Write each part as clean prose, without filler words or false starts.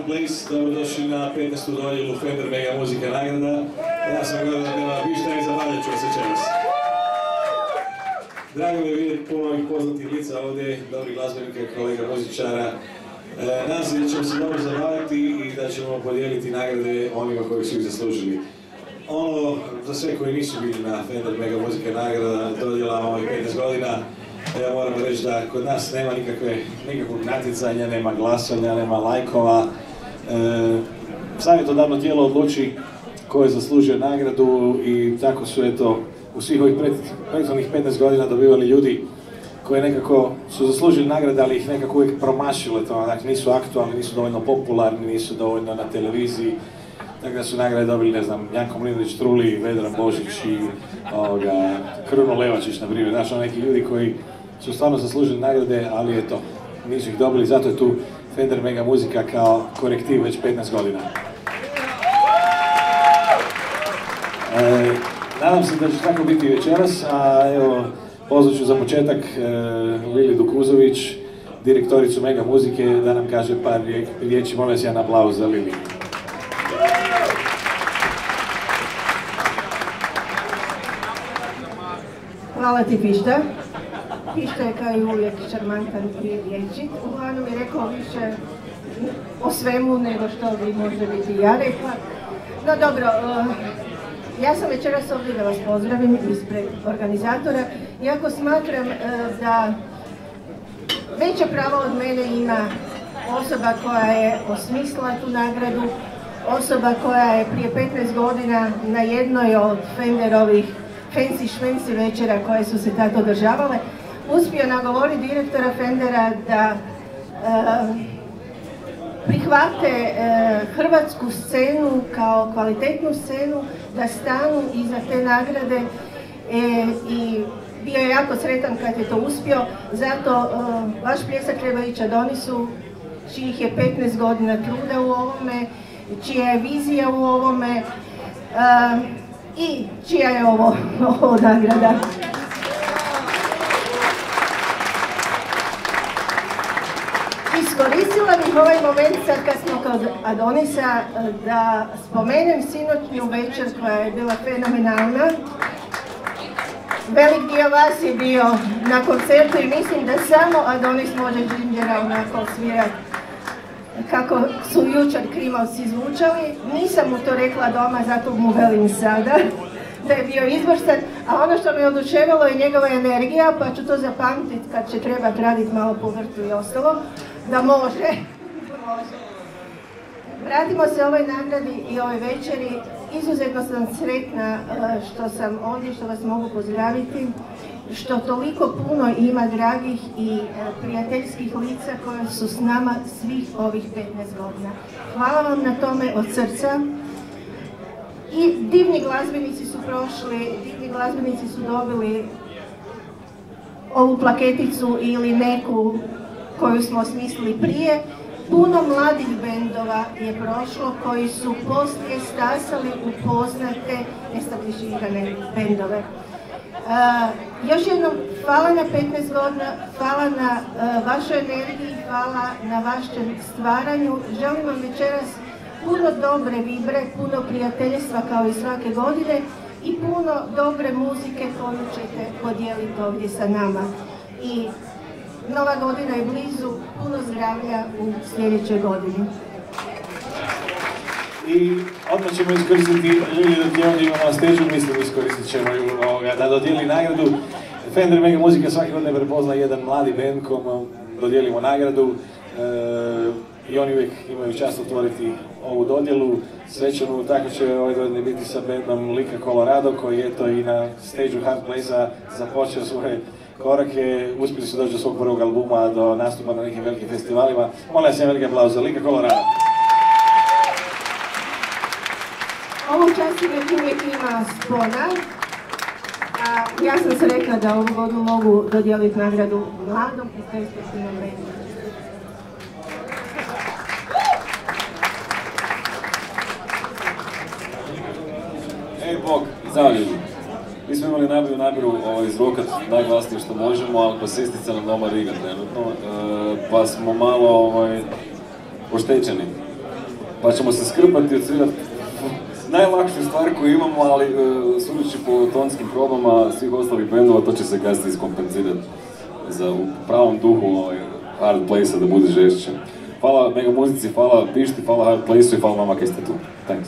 Hard Place, dobrodošli na 15. dodjelu Fender Mega Muzika nagrada. Ja sam Goran Bišta i zabavljat ću se večeras. Drago mi je vidjeti puno ovih poznatih lica ovdje, dobrih glazbenika, kolega muzičara. Nadam se da ćemo se dobro zabaviti i da ćemo podijeliti nagrade onima koji su ih zaslužili. Ono, za sve koji nisu bili na Fender Mega Muzika nagrada dodjela ovih 15 godina, ja moram reći da kod nas nema nikakvog natjecanja, nema glasanja, nema lajkova. Savjetodavno tijelo odluči ko je zaslužio nagradu i tako su u svih ovih prethodnih 15 godina dobivali ljudi koji nekako su zaslužili nagrade, ali ih nekako uvijek promašile to, dakle nisu aktualni, nisu dovoljno popularni, nisu dovoljno na televiziji. Tako da su nagrade dobili, ne znam, Janko Mlinarić Truli, Vedran Božić i Kruno Levačić, na primjer. Znaš, neki ljudi koji su stvarno zaslužili nagrade, ali eto, nisu ih dobili, zato je tu Fender Mega Muzika kao korektiv već 15 godina. Nadam se da će tako biti večeras, a evo, pozvat ću za početak Lili Dukuzović, direktoricu Mega Muzike, da nam kaže par riječi. Molim vas jedan aplauz za Lili. Hvala ti, Pišta. Pišta je kao i uvijek šarmantan i riječi. Uglavnom je rekao više o svemu nego što bi možda biti ja rekla. No dobro, ja sam večeras ovdje da vas pozdravim ispred organizatora, iako smatram da veće pravo od mene ima osoba koja je osmislila tu nagradu, osoba koja je prije 15 godina na jednoj od Fenderovih fancy šmenci večera koje su se tad održavale, uspio nagovoriti direktora Fendera da prihvate hrvatsku scenu kao kvalitetnu scenu, da stanu iza te nagrade i bio je jako sretan kad je to uspio. Zato vaš pljesak treba ići Adonisu, čijih je 15 godina truda u ovome, čija je vizija u ovome i čija je ovo nagrada. Iskoristila bih ovaj moment sad kad smo kod Adonisa da spomenem sinoćnju večer koja je bila fenomenalna. Velik dio vas je bio na koncertu i mislim da samo Adonis može Gingera onako svirati kako su jučer Krimovci zvučali. Nisam mu to rekla doma, zato mu velim sada da je bio izvrstan, a ono što me oduševilo je njegova energija, pa ću to zapamtiti kad će trebati raditi malo po vrtu i ostalo, da može. Vratimo se ovoj nagradi i ovoj večeri. Izuzetno sam sretna što sam ovdje, što vas mogu pozdraviti, što toliko puno ima dragih i prijateljskih lica koja su s nama svih ovih 15 godina. Hvala vam na tome od srca. I divni glazbenici su prošli, divni glazbenici su dobili ovu plaketicu ili neku koju smo osmislili prije. Puno mladih bendova je prošlo koji su poslije stasali u poznate establiširane bendove. Još jednom, hvala na 15 godina, hvala na vašoj energiji, hvala na vašem stvaranju. Želim vam večeras puno dobre vibre, puno prijateljstva kao i svake godine i puno dobre muzike koju ćete podijeliti ovdje sa nama. I Nova godina je blizu, puno zdravlja u sljedećoj godini. I odmah ćemo iskoristiti ljudi dok je ovdje imamo na steđu, mislim iskoristit ćemo da dodijeli nagradu. Fender Mega Muzika svake godine prepozna jedan mladi band komu dodijelimo nagradu i oni uvijek imaju čast otvoriti ovu dodjelu. Svečanu, tako će ove godine biti sa bandom Lika Colorado koji je to i na steđu Hard Place-a započeo svoje korake, uspjeli su doći do svog prvog albuma, do nastupa na nekim velikim festivalima. Molim vas jedan veliki aplauz za Lika Colorado. Ovu čast uvijek ima Spona, a ja sam se rekla da ovu godinu mogu dodijeliti nagradu mladom i perspektivnom bendu. Ej Bog, zdravo ljudi. Mi smo imali namjeru izrokat najglasnije što možemo, ali basistica nam doma riga trenutno, pa smo malo oštećeni. pa ćemo se skrpati i odsvirati najlakšu stvar koju imamo, ali sudeći po tonskim probama svih ostalih bendova, to će se kasnije iskompenzirati za u pravom duhu Hard Place-a da bude žešće. Hvala Mega Muzici, hvala Pišti, hvala Hard Place-u i hvala vama kaj ste tu. Thanks.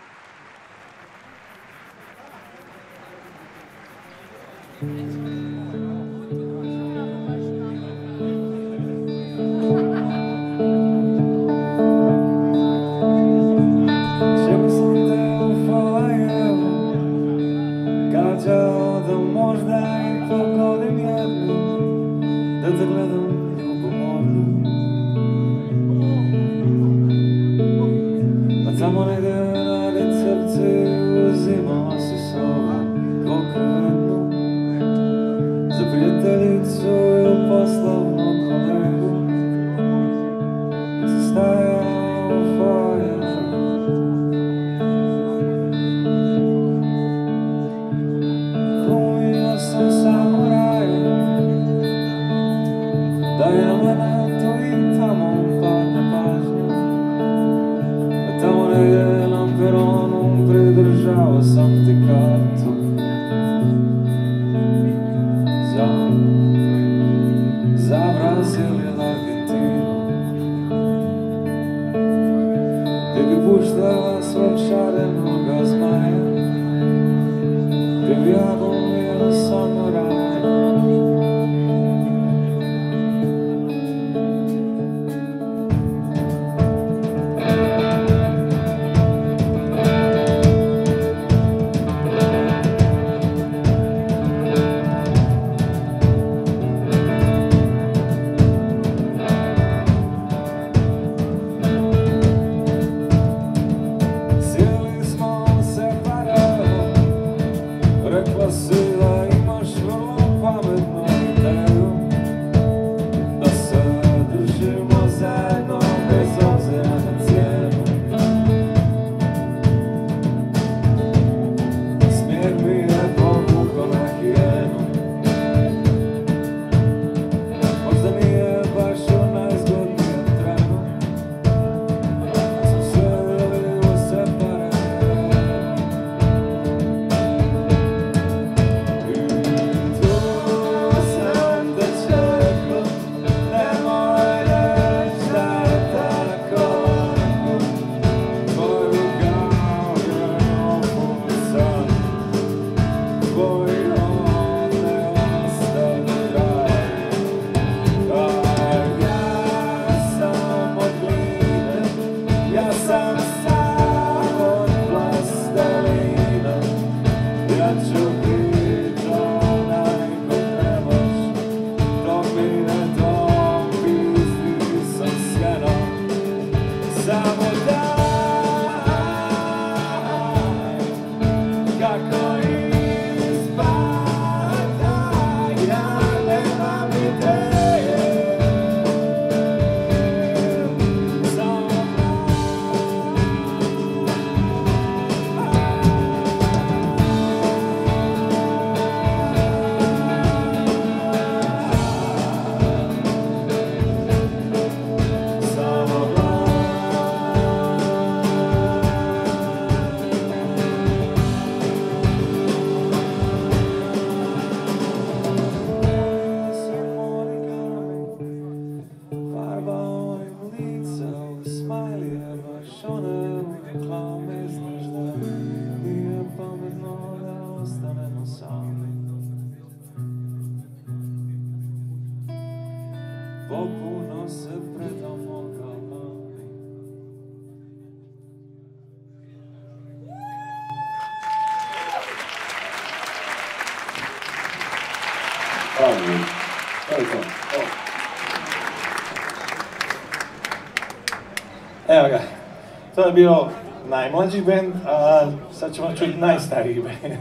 Evo ga, to je bio najmlađi band, a sad ćemo čuti najstariji band.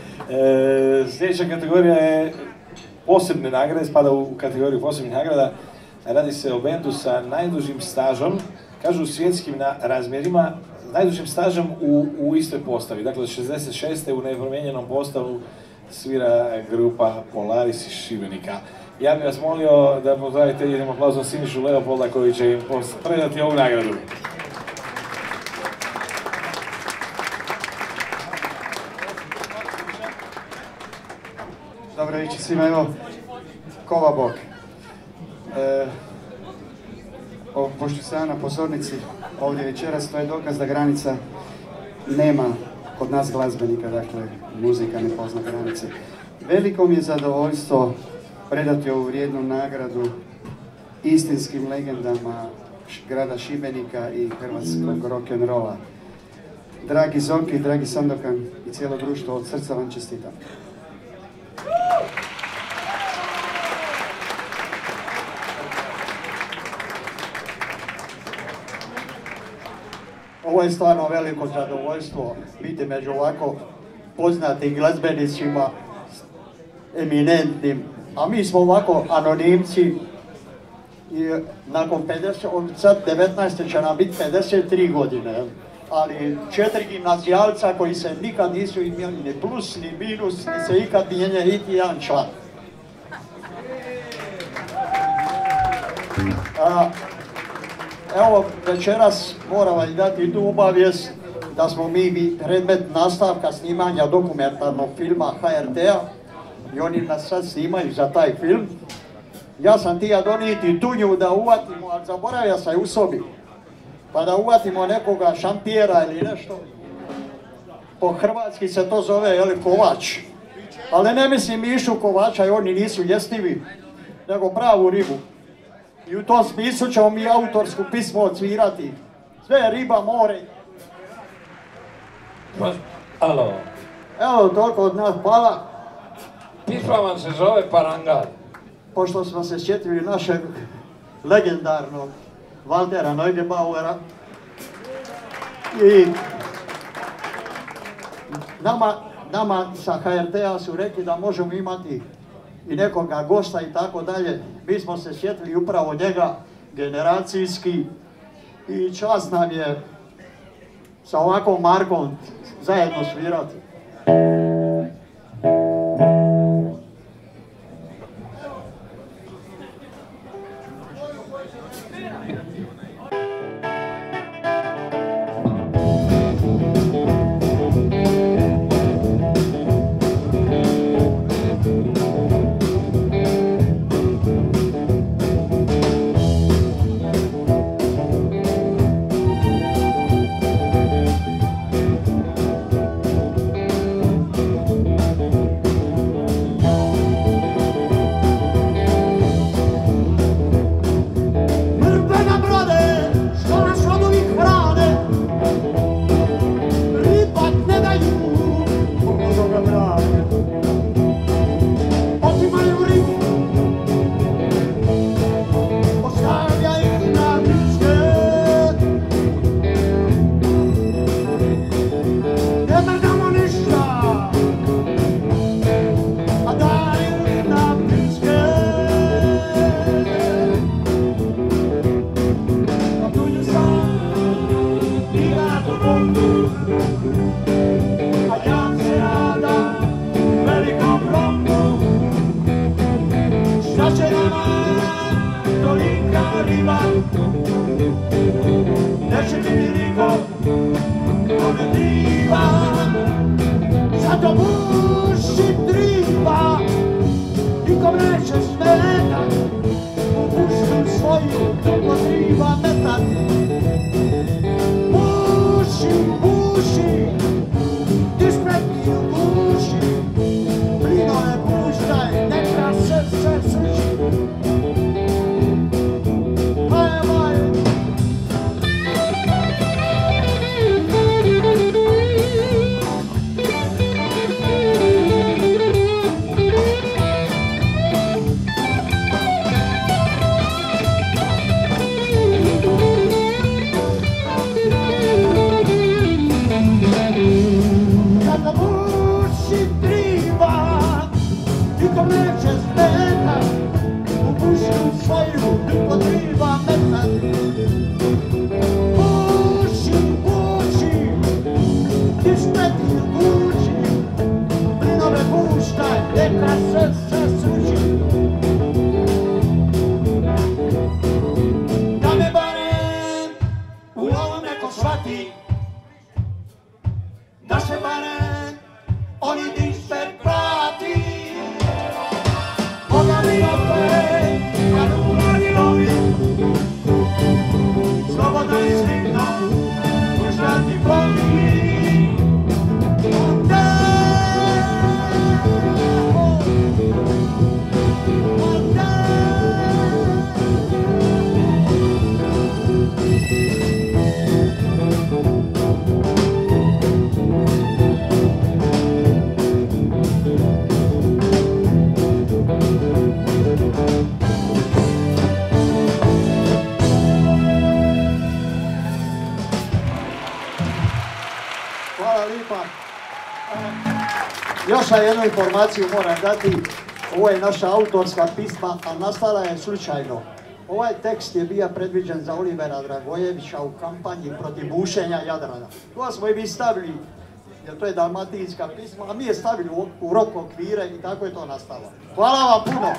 Sljedeća kategorija je posebne nagrade, spada u kategoriju posebnih nagrada. Radi se o bendu sa najdužim stažom, kažu u svjetskim razmjerima, najdužim stažom u istoj postavi. Dakle, od 66. u nepromijenjenom postavu svira grupa Polaris iz Šibenika. Ja bih vas molio da pozdravite jednim aplauzom Sinišu Leopolda koji će im predati ovu nagradu. Dobro večer svima, evo, Kova Bog. Pošto sam ja na pozornici ovdje večeras, to je dokaz da granica nema kod nas glazbenika, dakle, muzika ne pozna granice. Veliko mi je zadovoljstvo predati ovu vrijednu nagradu istinskim legendama grada Šibenika i hrvatskog rock'n'rolla. Dragi Zonki, dragi Sandokan i cijelo društvo, od srca vam čestitam. Ovo je stvarno veliko zadovoljstvo biti među ovako poznatim glazbenicima, eminentnim, a mi smo ovako anonimci i nakon 50, sad 19. će nam biti 53 godine, ali 4 gimnazijalca koji se nikad nisu imali ni plus ni minus, ni se ikad mijenja niti jedan član. Evo, večeras moram vam dati tu obavijest da smo mi predmet nastavka snimanja dokumentarnog filma HRT-a i oni nas sad snimaju za taj film. Ja sam htio donijeti tunju da uvatimo, ali zaboravio sam u sobi, pa da uvatimo nekoga šampijera ili nešto. Po hrvatski se to zove kovač, ali ne mislim Mišu Kovača i oni nisu jestivi, nego pravu ribu. I u tom smislu ćemo mi autorsku pismo odsvirati. Sve je riba, more. Alo. Evo, toliko od nas, hvala. Pisma vam se zove Parangal. Pošto smo se sjetili našeg legendarnog Valtera Neugebauera. I nama sa HRT-a su rekli da možemo imati i nekoga gosta i tako dalje. Mi smo se sjetili upravo njega, generacijski, i čast nam je sa ovakvom markom zajedno svirati. Come slušaj, jednu informaciju moram dati. Ovo je naša autorska pisma, a nastala je slučajno. Ovaj tekst je bio predviđen za Olivera Dragojevića u kampanji protiv bušenja Jadrana. To smo i mi stavili, jer to je dalmatinska pisma, a mi je stavili u rok okvire i tako je to nastalo. Hvala vam puno!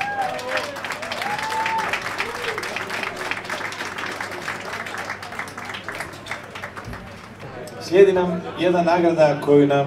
Slijedi nam jedna nagrada koju nam,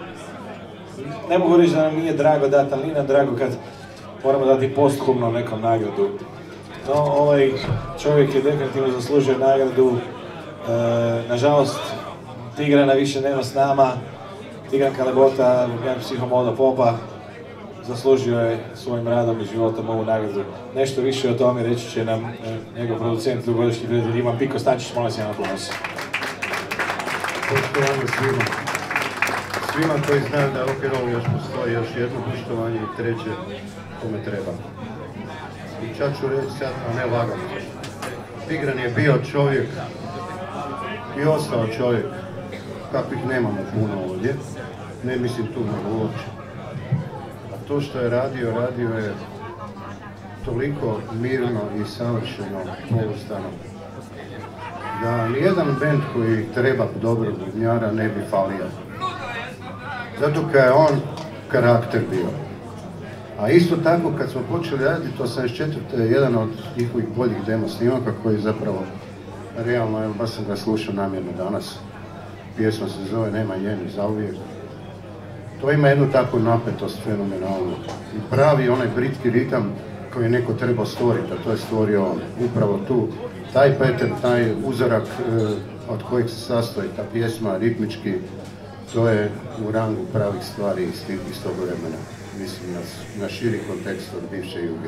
ne mogu reći da nam nije drago dati, ali nije nam drago kad moramo dati posthumno nekom nagradu. No, ovaj čovjek je definitivno zaslužio nagradu. Nažalost, Tigrana više nema s nama. Tigran Kalebota, jedan psihomoda popa, zaslužio je svojim radom i životom ovu nagradu. Nešto više o tome reći će nam njegov producent, dugogodišnji prijatelj Ivan Piko Stančić, molim se jedan aplauz. Poštovanje svima. Svima koji znaju da rock'n'roll još postoji, još jedno poštovanje i treće kome treba. I čak ću reći sad, a ne lagano. Tigran je bio čovjek i ostao čovjek kakvih nemamo puno ovdje. Ne mislim tu nego uopće. A to što je radio je toliko mirno i savršeno pouzdano da nijedan bend koji treba dobrog bubnjara ne bi falio. Zato kad je on karakter bio. A isto tako kad smo počeli raditi 84. je jedan od njihovih boljih demo snimaka koji zapravo realno, evo baš sam ga slušao namjerno danas. Pjesma se zove Nema njeni zauvijek. To ima jednu takvu napetost fenomenalnu. I pravi onaj britki ritam koji je neko trebao stvoriti, a to je stvorio on. Upravo tu, taj pattern, taj uzorak od kojeg se sastoji ta pjesma ritmički, to je u rangu pravih stvari iz tog vremena. Mislim na širi kontekst od bivše Juge.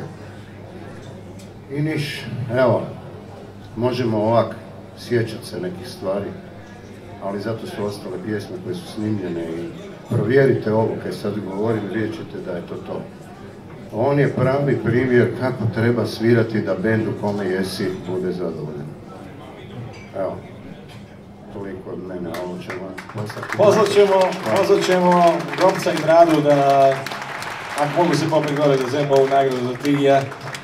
I niš, evo, možemo ovak sjećati se nekih stvari, ali zato su ostale pjesme koje su snimljene i provjerite ovo kaj sad govorim, vidjet ćete da je to to. On je pravi primjer kako treba svirati da bend u kome jesi bude zadovoljan. Evo, toliko od mene, a ovo ćemo poslati. Pozvat ćemo Gopca i Bradu da, ako mogu se popet gore da zemlju ovu nagradu za Tigija.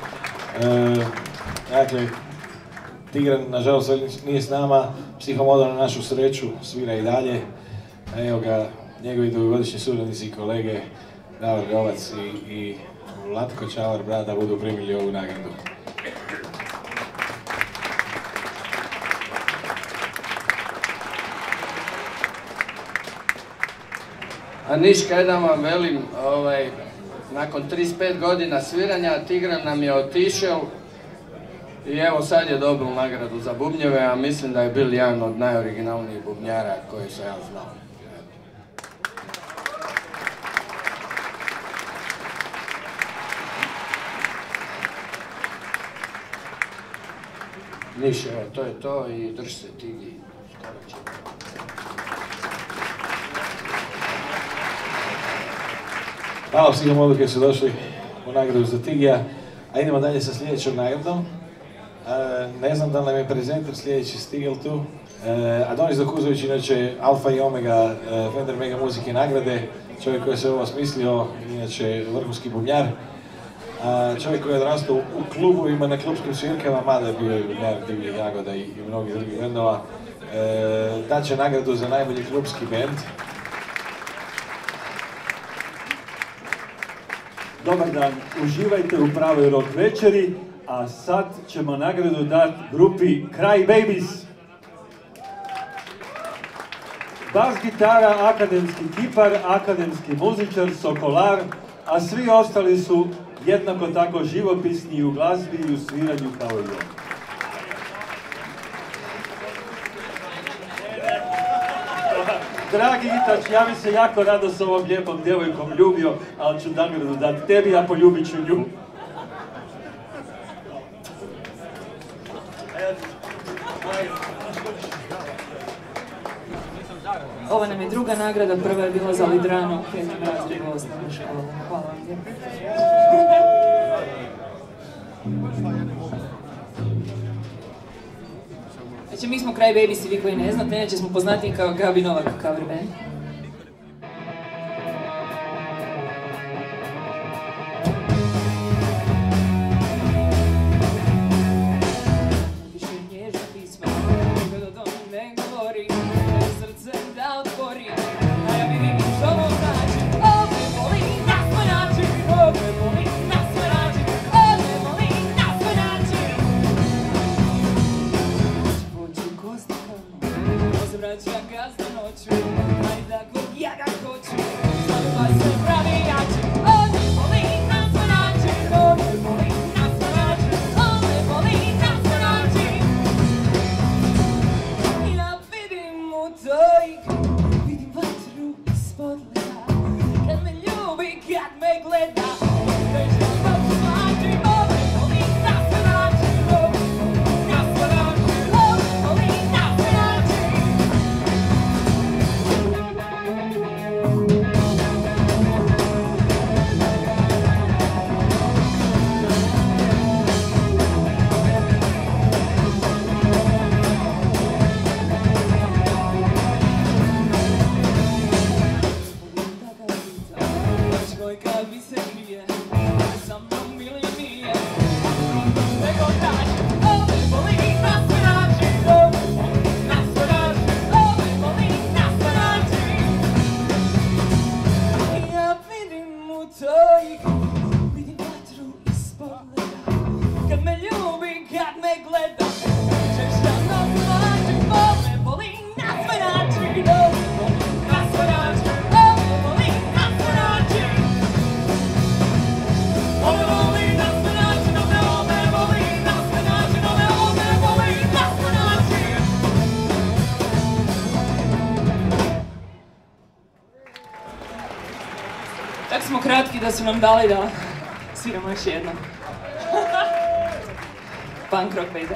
Dakle, Tigran nažalost nije s nama, Psihomoda na našu sreću svira i dalje. Evo ga, njegovi dugogodišnji suradnici i kolege Davor Govac i Vlatko Čavar Brada budu primili ovu nagradu. A niš kaj da vam velim, nakon 35 godina sviranja Tigran nam je otišao i evo sad je dobio nagradu za bubnjeve, a mislim da je bil jedan od najoriginalnijih bubnjara koje sam ja znao. Niš, evo, to je to i drž se Tigi. Hvala Psihomodu koji su došli u nagradu za Tigija, a idemo dalje sa sljedećom nagradom. Ne znam da li nam je prezenter sljedeći stigel tu. Adonis Dokuzović, inače Alfa i Omega Fender Mega muzike nagrade, čovjek koji se ovo smislio, inače vrhunski bubnjar. Čovjek koji je odrastao u klubovima, na klubskim svirkama, mada je bio i bubnjar Divljeg Jagoda i mnogih drugih bendova. Daće nagradu za najbolji klubski bend. Dobar dan, uživajte u pravoj rock večeri, a sad ćemo nagradu dati grupi Cry Babies. Bas gitara, akademski kipar, akademski muzičar, sokolar, a svi ostali su jednako tako živopisni i u glazbi i u sviranju kao i on. Dragi Itač, ja bi se jako rado s ovom lijepom djevojkom ljubio, ali ću nagradu dati tebi, a poljubit ću nju. Ovo nam je druga nagrada, prva je bila za Lidrano u 5. razredu osnovne škole. Hvala vam lijepo. Znači, mi smo Cry Babies i vi koji ne znate, inače smo poznati kao Gabi Novak cover band. gleda. Već da znači ove voli na sve način, na sve način, ove voli na sve način. Kad mi se krije, sa mnom ili nije, nego traži, ove voli na sve način, na sve način, ove voli na sve način. Ja vidim u toj igri, vidim vatru ispod leda, kad me ljubi, kad me gleda, ćeš da nam znači, ove voli na sve način, na sve način, ove voli na sve način. Ove voli na sve način, ove voli na sve način, ove voli na sve način. Tak smo kratki da su nam dali da sviramo još jednom. Punk rock, baby.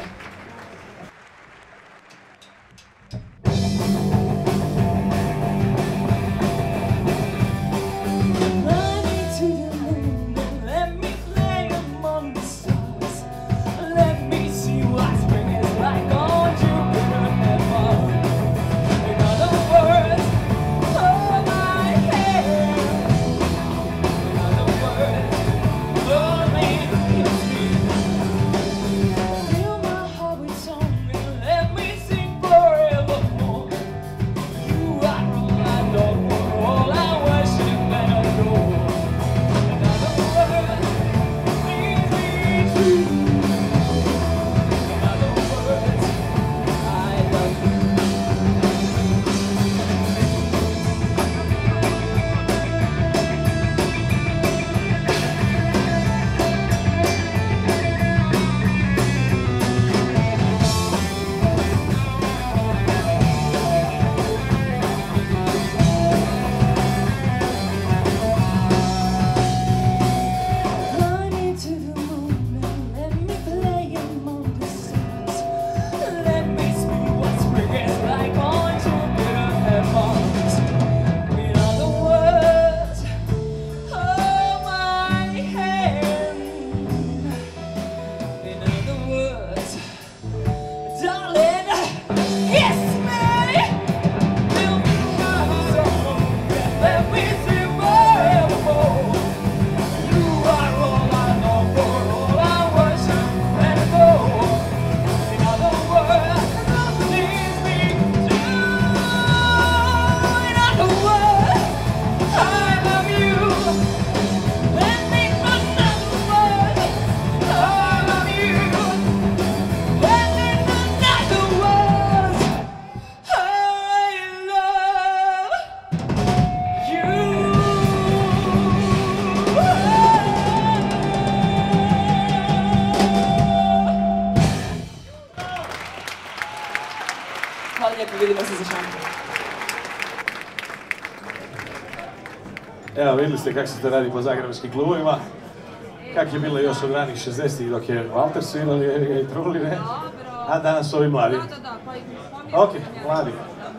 Hvala lijepo, vidimo se za šanku. Evo, vidjeli ste kako se to radi po zagrebačkim klubovima. Kak je bilo još od ranih 60-ih dok je Walter svirali i truli, ne? A danas ovi mladi. Ok, mladi.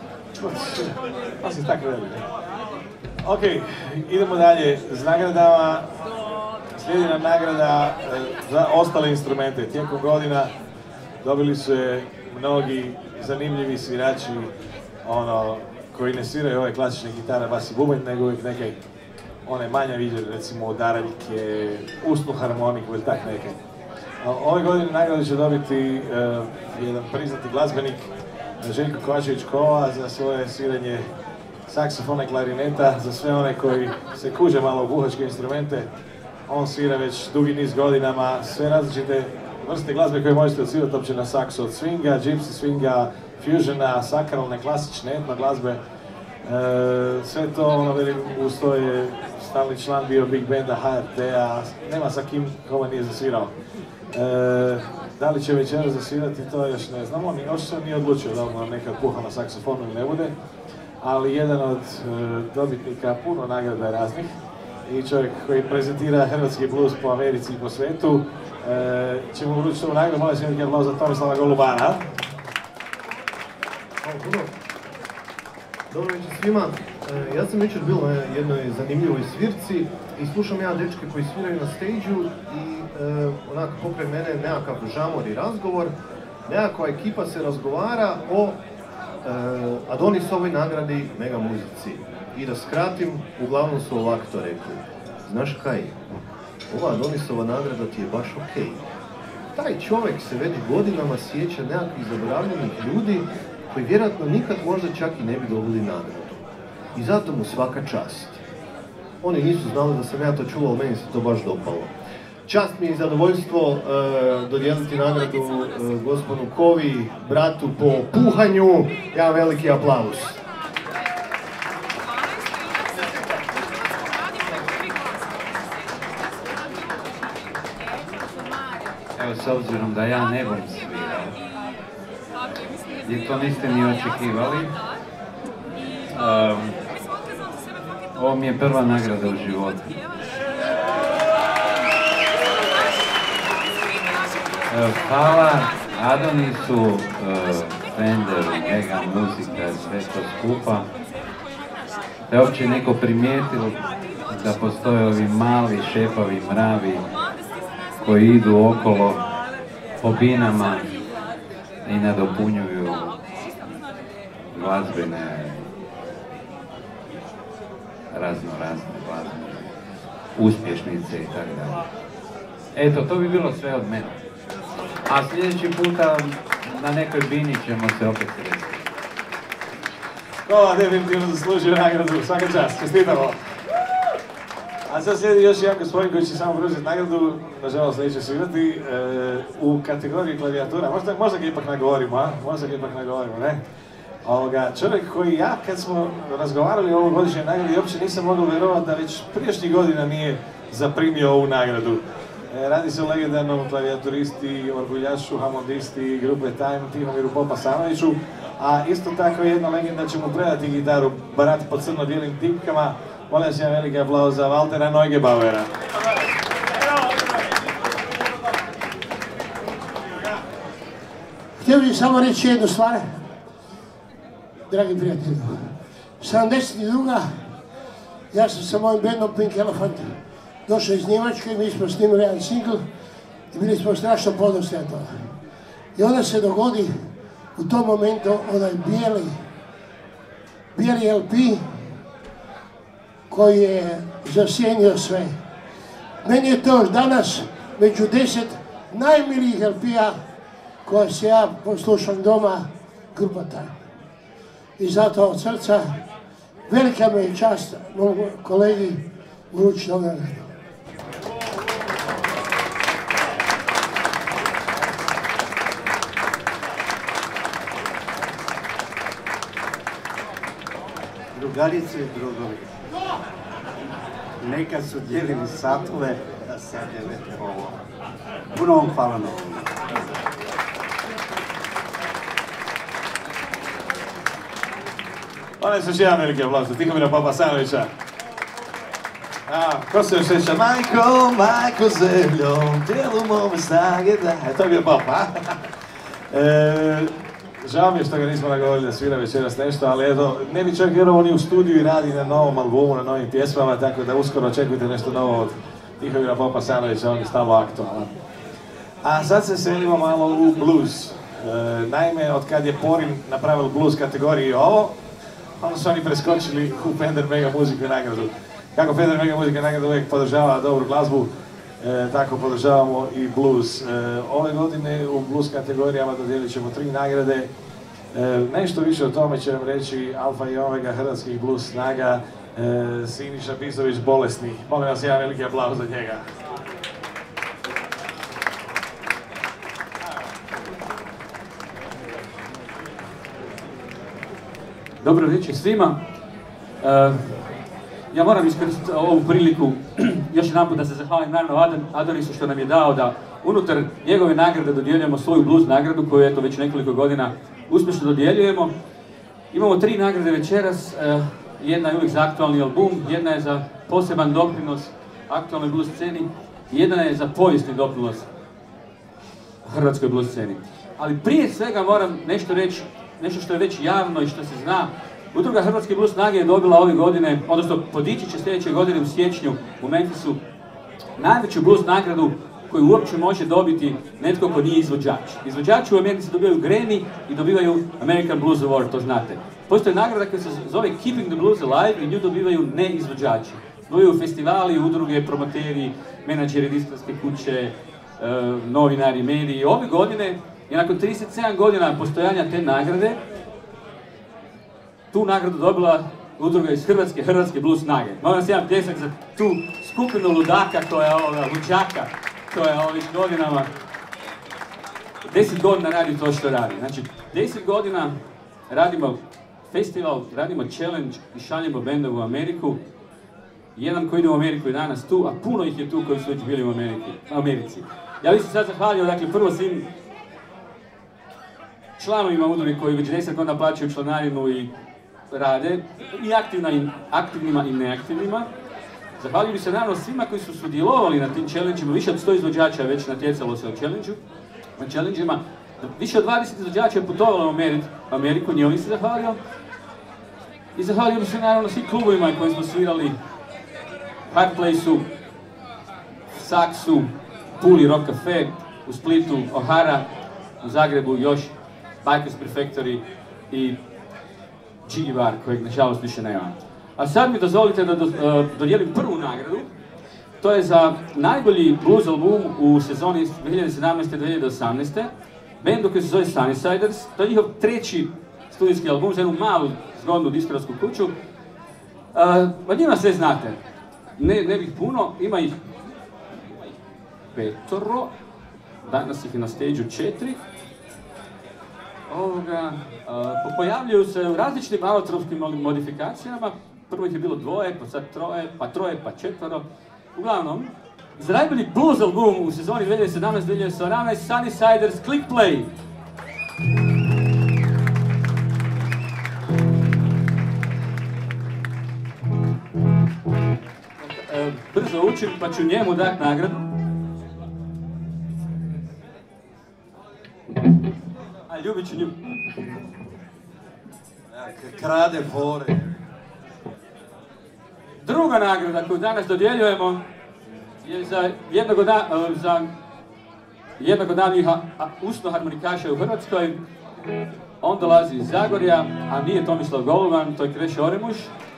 Pa si tako veli, ne? Ok, idemo dalje s nagradama. Slijedi nam nagrada za ostale instrumente. Tijekom godina dobili su je mnogi zanimljivi svirači, koji ne sviraju ove klasične gitare, bas i bubanj, nego uvijek neke one manje viđe, recimo daraljke, usnu harmoniku ili tak neke. Ove godine nagradu će dobiti jedan priznati glazbenik, Željko Kovačević-Kova, za svoje sviranje saksofona i klarineta, za sve one koji se kuže malo u buhačke instrumente. On svira već dugi niz godinama sve različite vrste glazbe koje možete odsvirati uopće na saksu, od swinga, gypsy swinga, fusiona, sakralne, klasične, etno glazbe. Sve to, uz to je stalni član bio Big Banda HRT-a, nema sa kim kome nije zasvirao. Da li će večeras zasvirati, to još ne znamo, još se nije odlučio da ono nekad puha na saksofonu ili ne bude, ali jedan od dobitnika puno nagrada raznih i čovjek koji prezentira hrvatski blues po Americi i po svijetu. Ćemo uručiti ovu nagradu, molim se veliki aplauz za Tomislava Golubana. Hvala puno. Dobro večer svima. Ja sam jučer bio na jednoj zanimljivoj svirci i slušam ja dečke koji sviraju na stage-u i onako pokraj mene nekakav žamor i razgovor. Nekakva ekipa se razgovara o Adonisovoj nagradi Mega muzici. I da skratim, uglavnom su ovako to rekli. Znaš kaj, ova Adonisova nagrada ti je baš okej. Taj čovjek se već godinama sjeća nekakvih zaboravljenih ljudi koji vjerojatno nikad možda čak i ne bi dobili nagradu. I zato mu svaka čast. Oni nisu znali da sam ja to čuo, ali meni se to baš dopalo. Čast mi je i zadovoljstvo dodijeliti nagradu gospodinu Kovi, bratu po puhanju. Ja veliki aplauz. Evo, s obzirom da ja ne bom svirao, jer to niste ni očekivali, ovo mi je prva nagrada u životu. Hvala Adonisu, Fenderu, Mega muzika, sve to skupa. Da je uopće neko primijetilo da postoje ovi mali šepavi mravi koji idu okolo po binama i nadopunjuju glazbene, razne glazbene uspješnice i tako dalje. Eto, to bi bilo sve od mene. A sljedeći puta na nekoj bini ćemo se opet srediti. Kola definitivno zaslužio nagradu, svaka čast, čestitamo. A sad slijedi još jedan gospodin koji će samo preuzeti nagradu, nažalost neće svirati, u kategoriji klavijatura. Možda ga ipak nagovorimo, a? Možda ga ipak nagovorimo, ne? Čovjek koji ja, kad smo razgovarali o ovogodišnjoj nagradi, uopće nisam mogao vjerovati da već prijašnjih godina nije zaprimio ovu nagradu. Radi se o legendarnom klavijaturisti, orguljašu, hamondisti grupe Time, Tihomiru Popasanoviću, a isto tako jedna legenda će mu predati gitaru, barati po crno-bijelim tipkama. Molim se jedan veliki aplauz za Valtera Neugebauera. Htio bih samo reći jednu stvar, dragi prijatelji. 72. ja sam sa mojim bandom Pink Elephant došao iz Njemačke, mi smo snimili jedan singl i bili smo strašno ponosni na to. I onda se dogodi u tom momentu onaj bijeli LP koji je zasjenio sve. Meni je to još danas među 10 najmilijih LP-a koje se ja poslušam doma, grupa Time. I zato od srca velika mi je čast mogu kolegi uručiti ovu nagradu. Drugarice i drugovi, nekad su dijelili satove, a sad je već ovo. Puno vam hvala na ovom. Molim se još jedan veliki aplauz za Tihomira Popasanovića. Ko se još sjeća? Majko zemljo, tijelu mome snage daj. To je bio Pop, a? Žao mi je što ga nismo nagovorili da svira večeras nešto, ali eto, ne bi čovjek vjerovao, on je u studiju i radi na novom albumu, na novim pjesmama, tako da uskoro očekujte nešto novo od Tihomira Popasanovića, on je stalno aktualan. A sad se selimo malo u blues. Naime, od kad je Porin napravil blues kategoriji ovo, onda su oni preskočili u Fender Mega Music nagradu. Kako Fender Mega Music nagradu uvijek podržava dobru glazbu, tako podržavamo i blues. Ove godine u blues kategorijama dodijelit ćemo 3 nagrade. Nešto više o tome će vam reći Alfa i Omega hrvatskih blues snaga, Siniša Bizović bolesni. Molim vas jedan veliki aplauz za njega. Dobro večer svima. Ja moram iskoristiti ovu priliku još jedan put da se zahvalim naravno Adonisu što nam je dao da unutar njegove nagrade dodjeljujemo svoju blues nagradu koju eto već nekoliko godina uspješno dodjeljujemo. Imamo 3 nagrade večeras, jedna je uvijek za aktualni album, jedna je za poseban doprinos aktualnoj blues sceni i jedan je za povijesni doprinos hrvatskoj blues sceni. Ali prije svega moram nešto reći, nešto što je već javno i što se zna. Udruga Hrvatske blues snage je dobila ove godine, odnosno podići će sljedeće godine u siječnju u Memphisu najveću blues nagradu koju uopće može dobiti netko ko nije izvođač. Izvođači u Americi dobivaju Grammy i dobivaju American Blues Award, to znate. Postoji nagrada koja se zove Keeping the Blues Alive i nju dobivaju ne izvođači. Dobivaju festivali, udruge, promoteri, menadžeri diskografske kuće, novinari, mediji. Ove godine je nakon 37 godina postojanja te nagrade tu nagradu dobila udruga iz Hrvatske blues snage. Molim vas jedan pljesak za tu skupinu ludaka, luđaka, koja ovih godinama 10 godina radi to što radi. Znači, 10 godina radimo festival, radimo challenge i šaljemo bendove u Ameriku. Jedan koji ide u Ameriku je danas tu, a puno ih je tu koji su već bili u Americi. Ja bih se sad zahvalio, dakle, prvo svim članovima udruge koji već 10 godina plaćaju članarinu i rade, i aktivnima i neaktivnima. Zahvalio bih se naravno svima koji su sudjelovali na tim challenge-ima, više od 100 izvođača je već natjecalo se na challenge-ima. Više od 20 izvođača je putovalo u Ameriku, njima bih se zahvalio. I zahvalio bih se naravno svim klubovima koji smo svirali, Hard Place-u, Saksu, Puli Rock Cafe, u Splitu, O'Hara, u Zagrebu još Bikers Prefectory i Jiggy Bar, kojeg nažalost više nema. A sad mi dozvolite da dodijelim prvu nagradu. To je za najbolji blues album u sezoni 2017-2018. Bendu koji se zove Sunnysiders. To je njihov treći studijski album za jednu malu, zgodnu diskografsku kuću. O njima sve znate. Ne bih puno, ima ih 5. Danas ih je na stage-u 4. Pojavljuju se u različitim alotropskim modifikacijama. Prvo ih je bilo 2, pa sad 3, pa 3, pa 4. Uglavnom, za najbolji blues album u sezoni 2017-2018, Sunnysiders, Click Play! Brzo učim, pa ću njemu dati nagradu. A ljubit ću nju. Krade fore. Druga nagrada koju danas dodjeljujemo je za jednog od najboljih usno-harmonikaša u Hrvatskoj. On dolazi iz Zagorja, a nije Tomislav Goluban, to je Krešo Oremuš.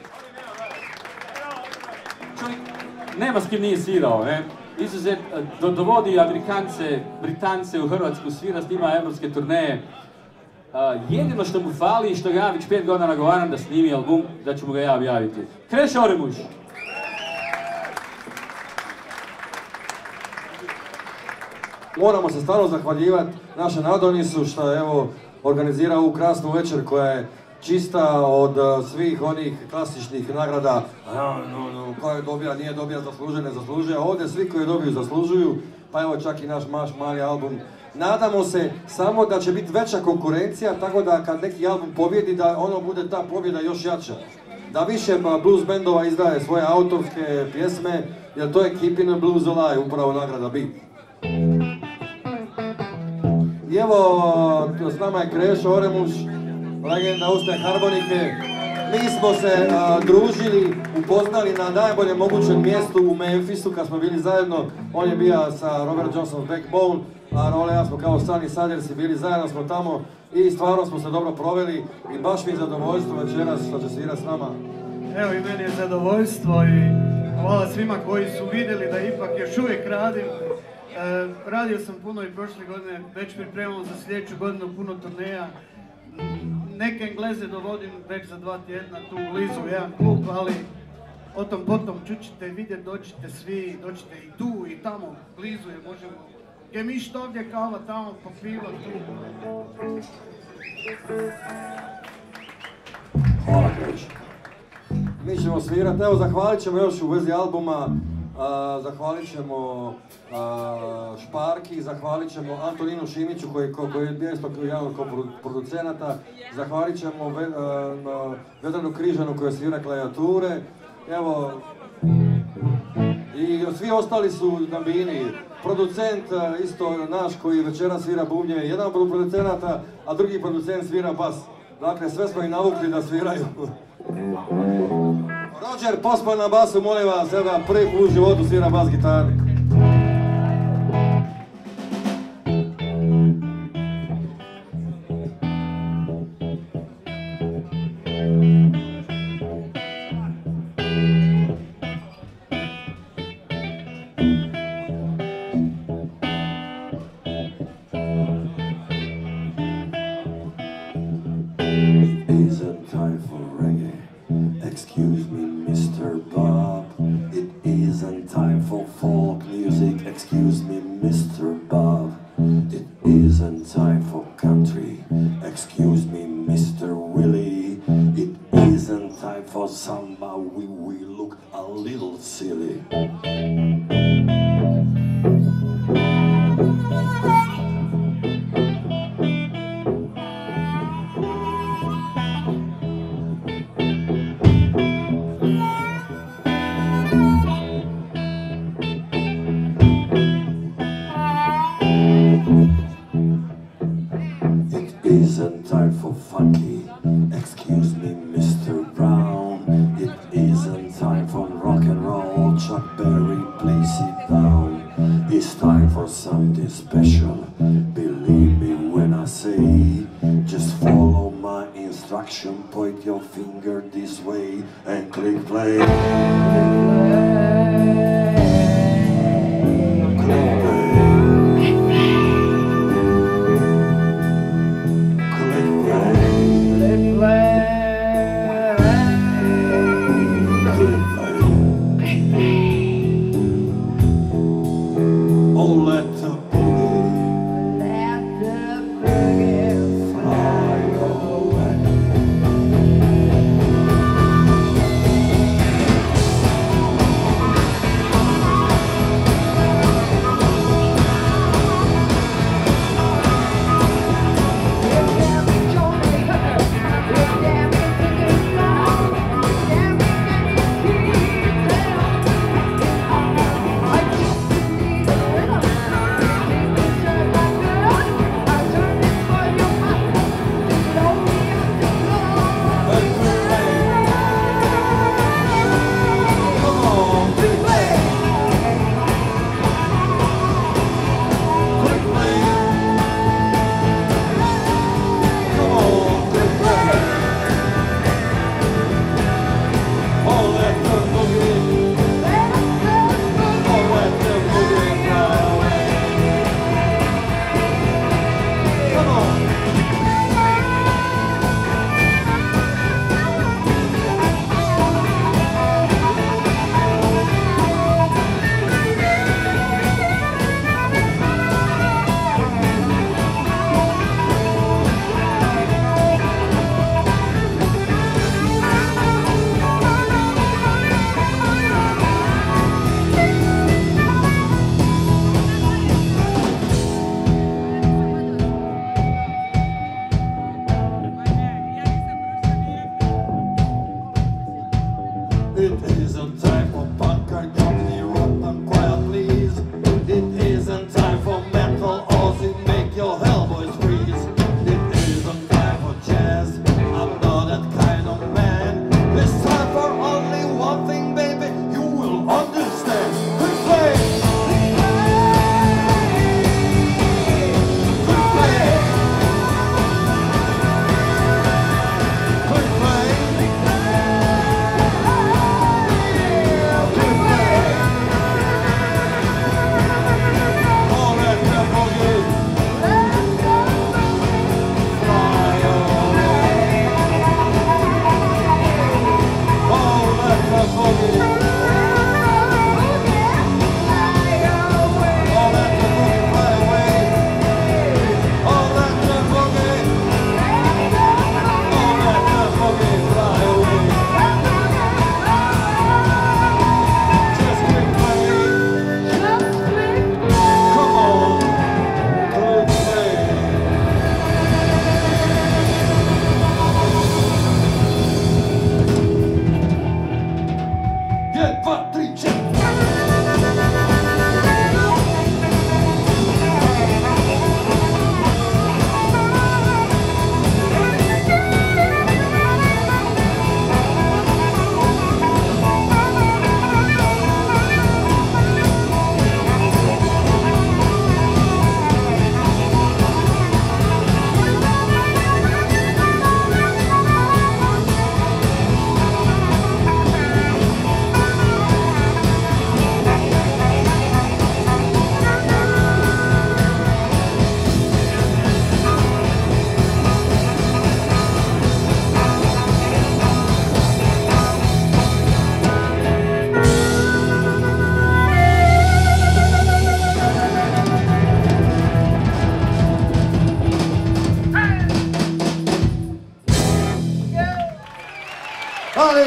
Čovjek nema s kim nije svirao, izuzet, dovodi Amerikance, Britance u Hrvatsku, svira s njima evropske turneje. Jedino što mu fali i što ga ja već 5 godina nagovaram da snimi album, da ću mu ga ja objaviti. Krešo Oremuš! Moramo se stvarno zahvaljivati našem Adonisu što je evo organizirao ovu krasnu večer koja je čista od svih onih klasičnih nagrada koja dobija, nije dobija, zaslužuje, ne zaslužuje. Ovdje svi koji dobiju zaslužuju, pa evo čak i naš mali album. Nadamo se samo da će biti veća konkurencija, tako da kad neki album pobjedi, da ono bude ta pobjeda još jača. Da više blues bendova izdaje svoje autorske pjesme, jer to je Keeping the Blues Alive, upravo nagrada bit. I evo, s nama je Krešo Oremuš, legenda uste harmonike. Mi smo se družili, upoznali na najboljem mogućem mjestu u Memphisu kad smo bili zajedno. On je bio sa Robert Johnson's Backbone, a Role ja smo kao Sunnysiders bili zajedno smo tamo i stvarno smo se dobro proveli i baš mi je zadovoljstvo večeras što će svirati s nama. Evo i meni je zadovoljstvo i hvala svima koji su vidjeli da ipak još uvijek radim. Radio sam puno i prošle godine, već pripremamo za sljedeću godinu puno turneja. Neke Engleze dovodim već za 2 tjedna tu blizu jedan klub, ali o tom potom ćete vidjeti, dođite svi, dođite i tu i tamo blizu je, možemo gemišt ovdje, kava tamo, pa piva tu. Hvala Krešo. Mi ćemo svirati, evo zahvalit ćemo još u vezi albuma, zahvalit ćemo Šparki, zahvalit ćemo Antoninu Šimiću koji je mjesto jedan od producenata, zahvalit ćemo Vedranu Križanu koja svira klavijature. Evo, I svi ostali su na bini. Producent isto naš koji večera svira bubnjeve, jedan od producenata, a drugi producent svira bas. Dakle, sve smo ih navukli da sviraju. Roger Pospan na basu, molim vas, evo ga prvi put u životu svira bas gitaru. Excuse me, Mr. Bob. It isn't time for folk music. Excuse me, Mr. Bob. It isn't time for country. Excuse me, Mr. Willie. It isn't time for samba. We look a little silly. Isn't time for funky. Excuse me, Mr. Brown. It isn't time for rock and roll. Chuck Berry, please sit down. It's time for something special. Believe me when I say, just follow my instruction. Point your finger this way and click play. Click play.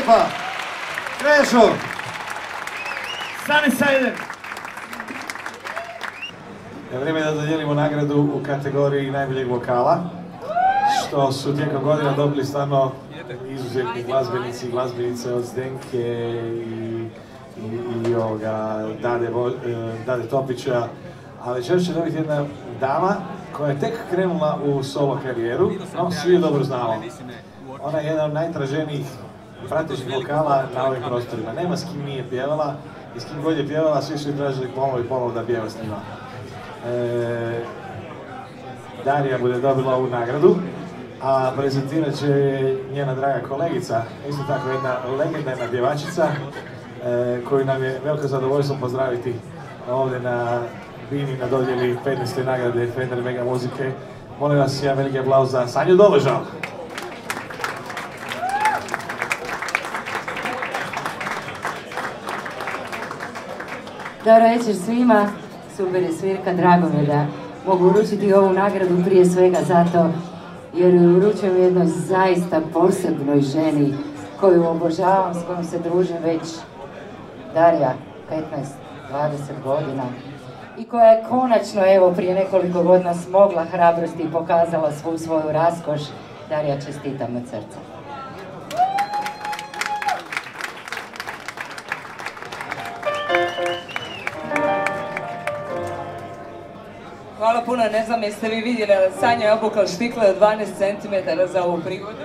lijepa. Krešo. Sunnyside. Je vrijeme da dodijelimo nagradu u kategoriji najboljeg vokala, što su tijekom godina dobili stvarno izuzetni glazbenici i glazbenice od Zdenke i Dade Topića, ali večeras će dobiti jedna dama koja je tek krenula u solo karijeru, no svi je dobro znamo. Ona je jedna od najtraženijih pratećih vokala na ovim prostorima. Nema s kim nije pjevala i s kim god je pjevala, svi su tražili pomalo da pjeva s njima. Darija bude dobila ovu nagradu, a prezentirat će njena draga kolegica, isto tako jedna legendarna pjevačica, koju nam je veliko zadovoljstvo pozdraviti ovdje na Bini na dodjeli 15. nagrade Fender Mega muzike. Molim vas, jedan veliki aplauz za Sanju Doležal. Dobro večer svima, super je svirka, drago mi je da mogu uručiti ovu nagradu prije svega zato jer ju uručujem jednoj zaista posebnoj ženi koju obožavam, s kojom se družim već Darija 15-20 godina i koja je konačno evo prije nekoliko godina smogla hrabrosti i pokazala svu svoju raskoš. Darija, čestitam od srca. Hvala puno, ne znam jeste vi vidjeli, ali Sanja je obukla štikle od 12 cm za ovu prigodu.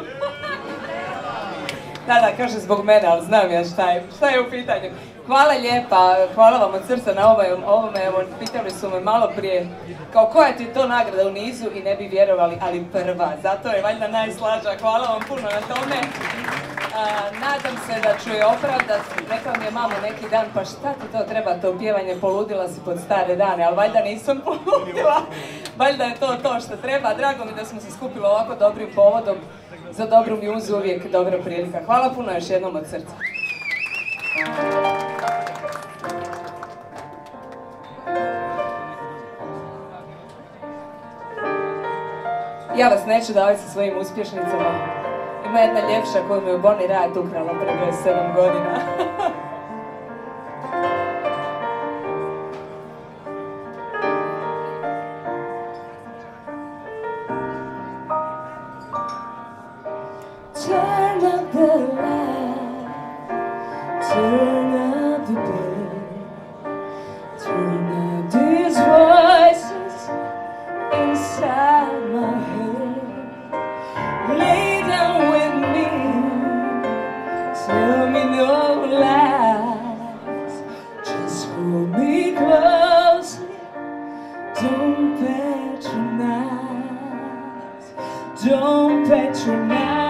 Da, kaže zbog mene, ali znam ja šta je u pitanju. Hvala lijepa, hvala vam od srca na ovome, evo, pitali su me malo prije, kao koja ti je to nagrada u nizu i ne bi vjerovali, ali prva, zato je valjda najslađa, hvala vam puno na tome. Nadam se da ću je opravdati, rekla mi je mama neki dan, pa šta ti to treba, to pjevanje, poludila si pod stare dane, ali valjda nisam poludila, valjda je to što treba, drago mi da smo se skupili ovako dobrim povodom, za dobru mjuzu uvijek dobra prilika. Hvala puno još jednom od srca. Ja vas neću davati sa svojim uspješnicama. Ima jedna ljepša koju mi je Bonnie Raitt ukrala pre 27 godina. Turn up the light, turn up the bed, turn up these voices inside my head. Lay down with me, tell me no lies, just hold me closely, don't patronize, don't patronize.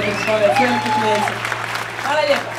podršku ove cijeli put mjesec. Hvala lijepa.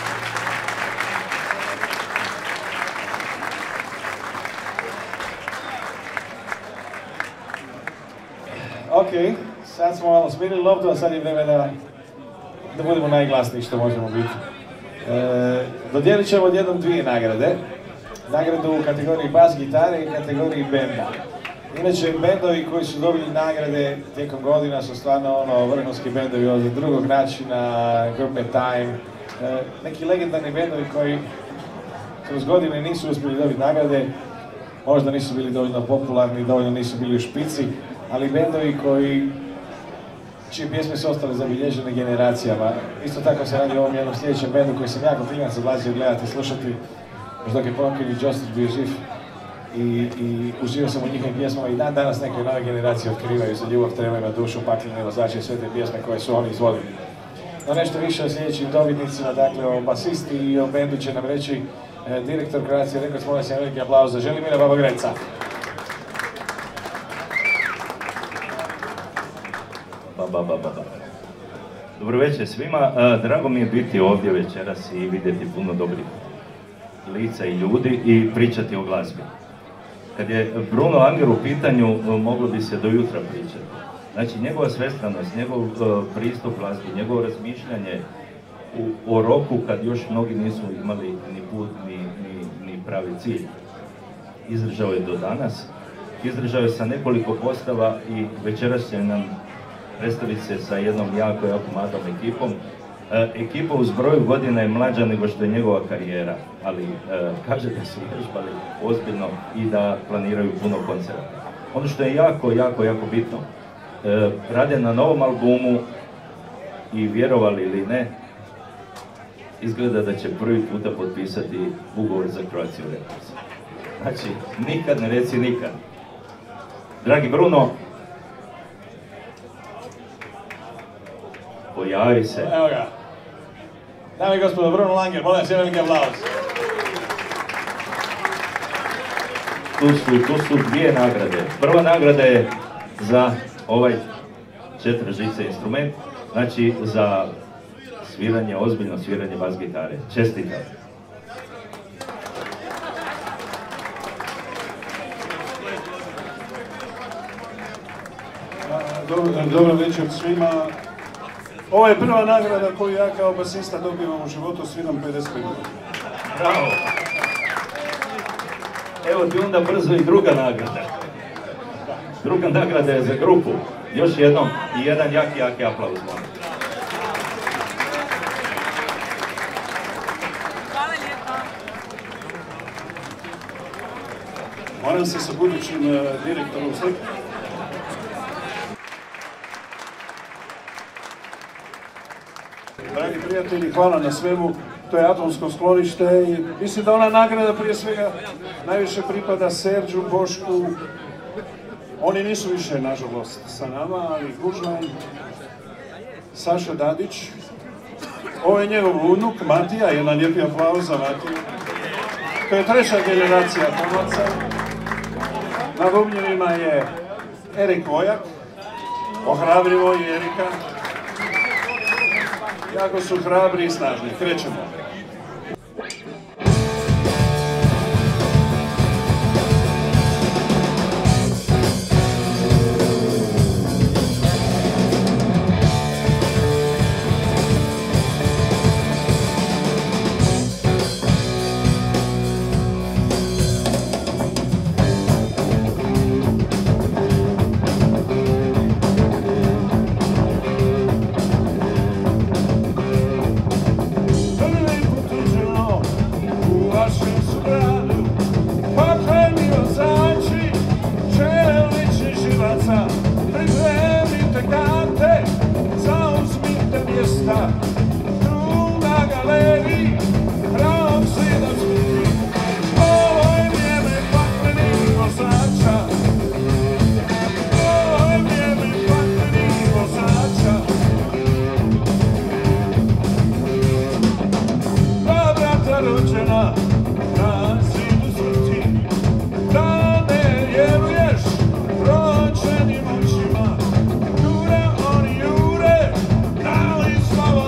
Ok, sad smo malo smirili loptu, a sad je vreme da budemo najglasniji što možemo biti. Dodijelit ćemo odjednom dvije nagrade. Nagradu u kategoriji bas gitare i kategoriji benda. Inače, bendovi koji su dobili nagrade tijekom godina su stvarno vrhunski bendovi od Drugog načina, grupe Time. Neki legendarni bendovi koji kroz godine nisu uspjeli dobiti nagrade, možda nisu bili dovoljno popularni, dovoljno nisu bili u špici, ali bendovi čije pjesme su ostale zabilježene generacijama. Isto tako se radi o ovom jednom sljedećem bendu koji sam jako klinac odlazio gledati i slušati, još dok je pokojni Joseph bio živ. I uživao sam u njihovim pjesmama i dan danas neke nove generacije otkrivaju za ljubav, treba ima dušu, paklene vozače i sve te pjesme koje su oni izvodili. No nešto više o sljedećim dobitnicima, dakle o basisti i o bendu će nam reći direktor Croatia Records, molim se veliki aplauz za Želimira Babogreca. Dobro večer svima, drago mi je biti ovdje večeras i vidjeti puno dobrih lica i ljudi i pričati o glazbi. Kad je Bruno Anger u pitanju, moglo bi se do jutra pričati. Znači, njegova svestranost, njegov pristup glazbi, njegovo razmišljanje o roku kad još mnogi nisu imali ni put, ni pravi cilj. Izdržao je do danas, izdržao je sa nekoliko postava i večeras će nam predstaviti se sa jednom jako mladom ekipom. Ekipa uz broju godina je mlađa nego što je njegova karijera, ali kaže da su vježbali ozbiljno i da planiraju puno koncerta. Ono što je jako bitno, rade na novom albumu i vjerovali ili ne, izgleda da će prvi puta potpisati ugovor za Croatia Records. Znači, nikad ne reci nikad. Dragi Bruno, pojavi se. Evo ga. Dame i gospodo, Bruno Langer, molim se veliki aplauz. Tu su dvije nagrade. Prva nagrada je za ovaj 4 žice instrument, znači za sviranje, ozbiljno sviranje bas gitare. Čestitam. Dobro večer svima. Ovo je prva nagrada koju ja kao basista dobivam u životu, sviram 55 godina. Bravo! Evo ti onda brzo i druga nagrada. Druga nagrada je za grupu. Još jednom i jedan jaki aplauz. Hvala lijepa. Moram se sa budućim direktorom slikati. Dragi prijatelji, hvala na svemu. To je Atomsko sklonište i mislim da ona nagrada prije svega najviše pripada Serđu, Bošku. Oni nisu više, nažalost, sa nama, ali Gužvan, Saša Dadić. Ovo je njegov unuk, Matija, jedan lijepi aplauz za Matiju. To je treća generacija Tomaca. Na bubnjevima je Erik Vojak. Ohrabrimo i Erika. Jako su hrabri i snažni. Krećemo. Jure, oni jure, da li slavo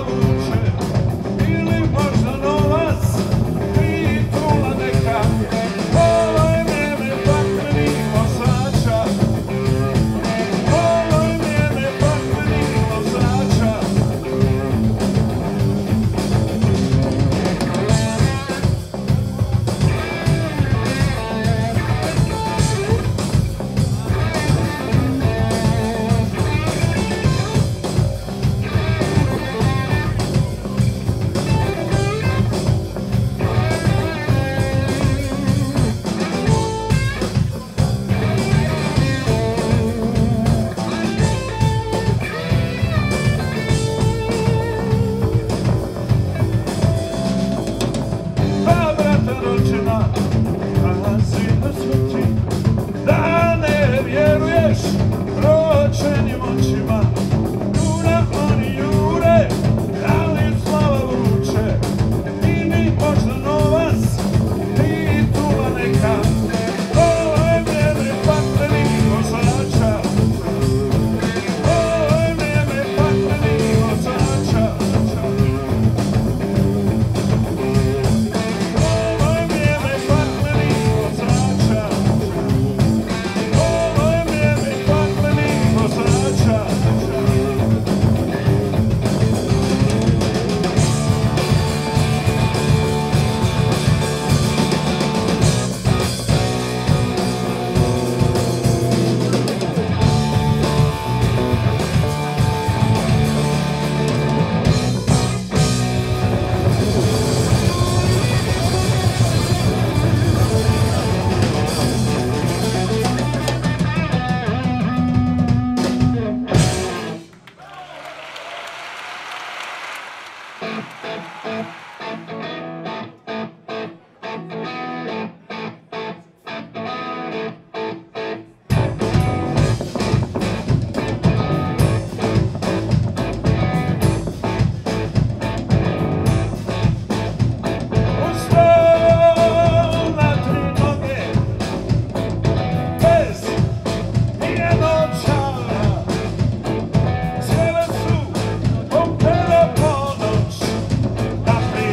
Cijele su popele ponoć,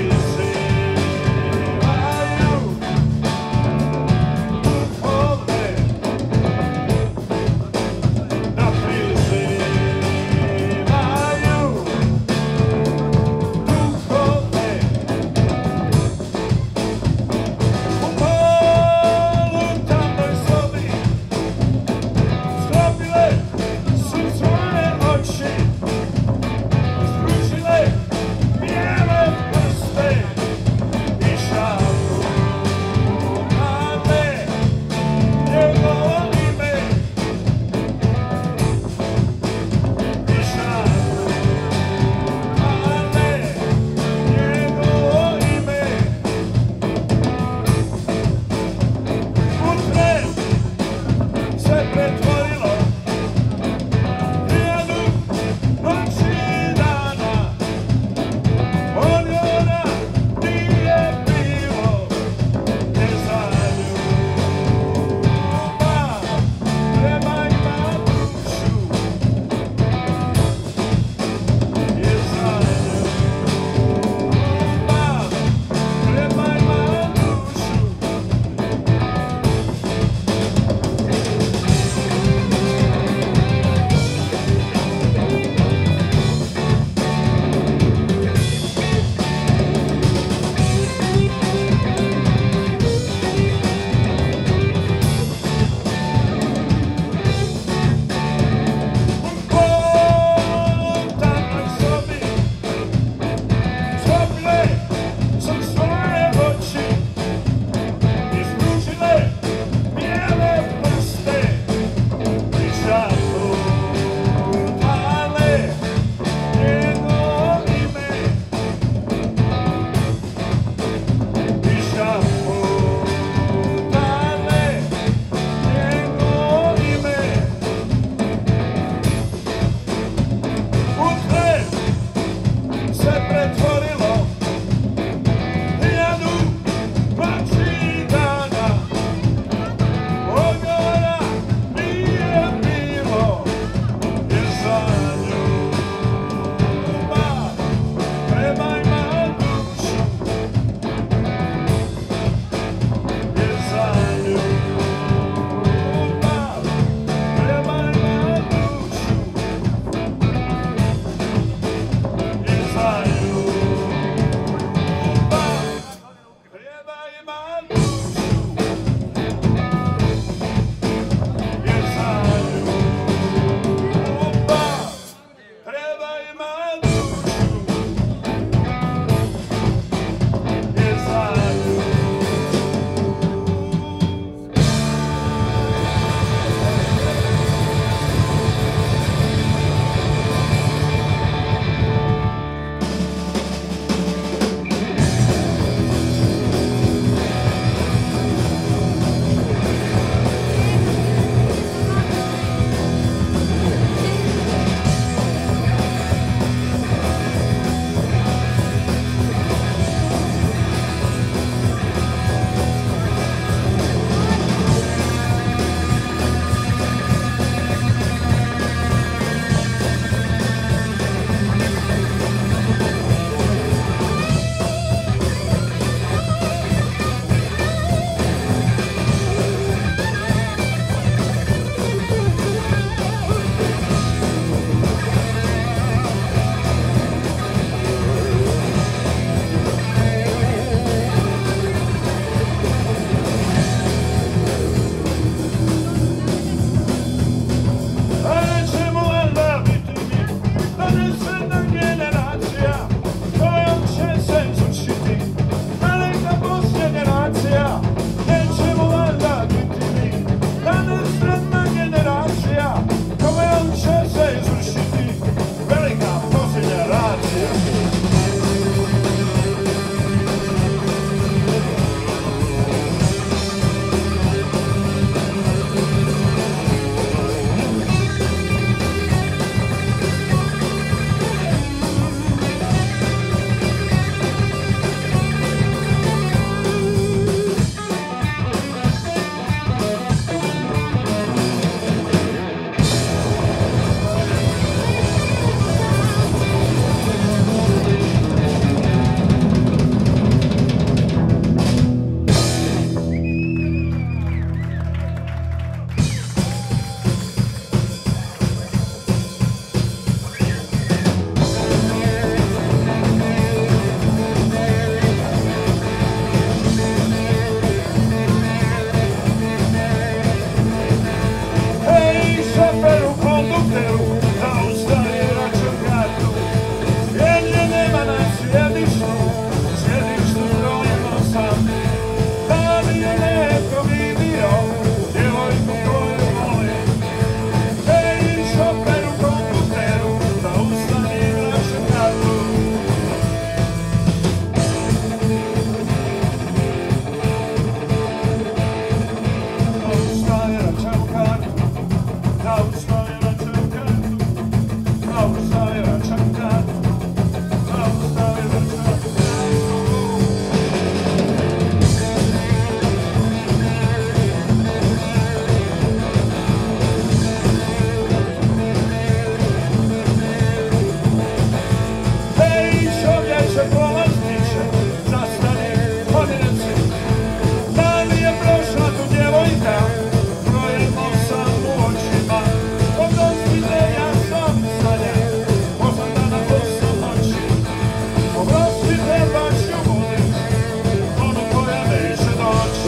Oprostite, baš ju volim, onu koja neće doći.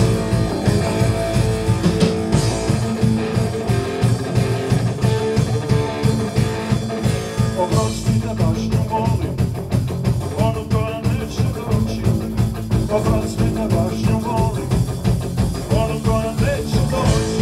Oprostite, baš ju volim, onu koja neće doći. Oprostite, baš ju volim, onu koja neće doći.